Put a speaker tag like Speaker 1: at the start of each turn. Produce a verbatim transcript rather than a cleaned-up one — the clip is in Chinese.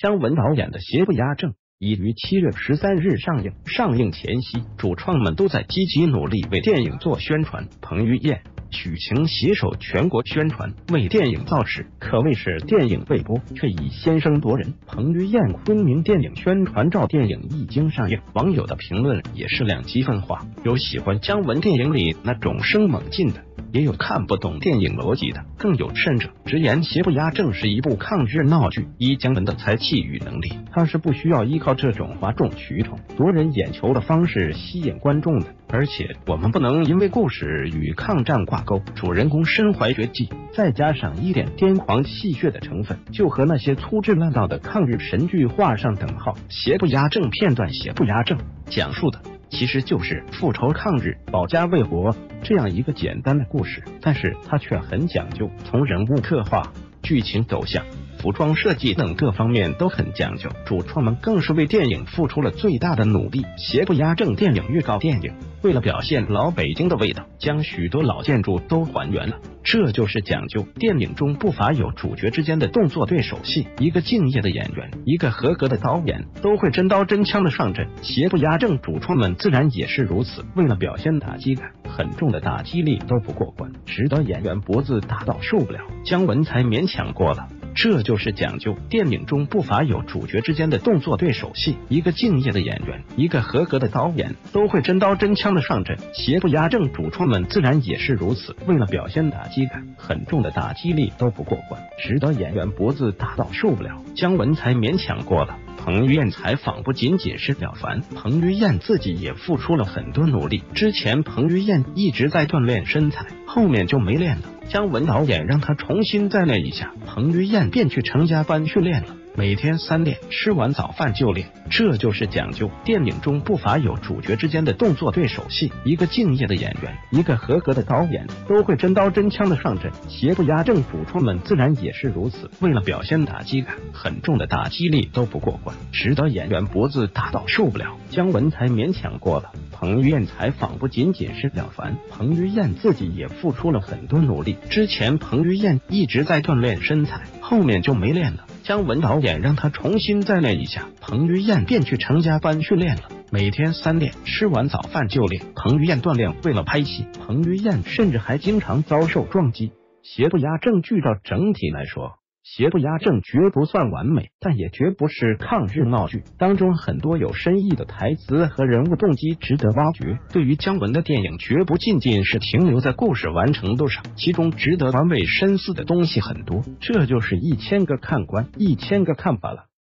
Speaker 1: 姜文导演的《邪不压正》已于七月十三日上映。上映前夕，主创们都在积极努力为电影做宣传。彭于晏、许晴携手全国宣传，为电影造势，可谓是电影未播却已先声夺人。彭于晏昆明电影宣传照，电影一经上映，网友的评论也是两极分化，有喜欢姜文电影里那种生猛劲的，也有看不懂电影逻辑的，更有甚者直言《邪不压正》是一部抗日闹剧。依姜文的才气与能力，他是不需要依靠这种哗众取宠、夺人眼球的方式吸引观众的。而且我们不能因为故事与抗战挂钩，主人公身怀绝技，再加上一点癫狂戏谑的成分，就和那些粗制滥造的抗日神剧画上等号。《邪不压正》片段，《邪不压正》讲述的其实就是复仇抗日、保家卫国这样一个简单的故事，但是它却很讲究，从人物刻画、剧情走向、服装设计等各方面都很讲究。主创们更是为电影付出了最大的努力。《邪不压正》电影预告电影为了表现老北京的味道，将许多老建筑都还原了，这就是讲究。电影中不乏有主角之间的动作对手戏，一个敬业的演员，一个合格的导演都会真刀真枪的上阵。邪不压正主创们自然也是如此，为了表现打击感很重的打击力都不过关，直到演员脖子打到受不了，姜文才勉强过了。这就是讲究。电影中不乏有主角之间的动作对手戏，一个敬业的演员，一个合格的导演都会真刀真枪的上阵。邪不压正主创们自然也是如此，为了表现打击感很重的打击力都不过关，直到演员脖子打到受不了，姜文才勉强过了。彭于晏采访不仅仅是了凡，彭于晏自己也付出了很多努力。之前彭于晏一直在锻炼身材，后面就没练了，姜文导演让他重新再练一下，彭于晏便去成家班训练了，每天三练，吃完早饭就练，这就是讲究。电影中不乏有主角之间的动作对手戏，一个敬业的演员，一个合格的导演都会真刀真枪的上阵。邪不压正主创们自然也是如此，为了表现打击感很重的打击力都不过关，直到演员脖子打到受不了，姜文才勉强过了。彭于晏采访不仅仅是了凡，彭于晏自己也付出了很多努力。之前彭于晏一直在锻炼身材，后面就没练了，姜文导演让他重新再练一下，彭于晏便去成家班训练了，每天三练，吃完早饭就练。彭于晏锻炼为了拍戏，彭于晏甚至还经常遭受撞击。邪不压正剧照整体来说，邪不压正绝不算完美，但也绝不是抗日闹剧，当中很多有深意的台词和人物动机值得挖掘。对于姜文的电影，绝不仅仅是停留在故事完成度上，其中值得玩味深思的东西很多。这就是一千个看官，一千个看法了。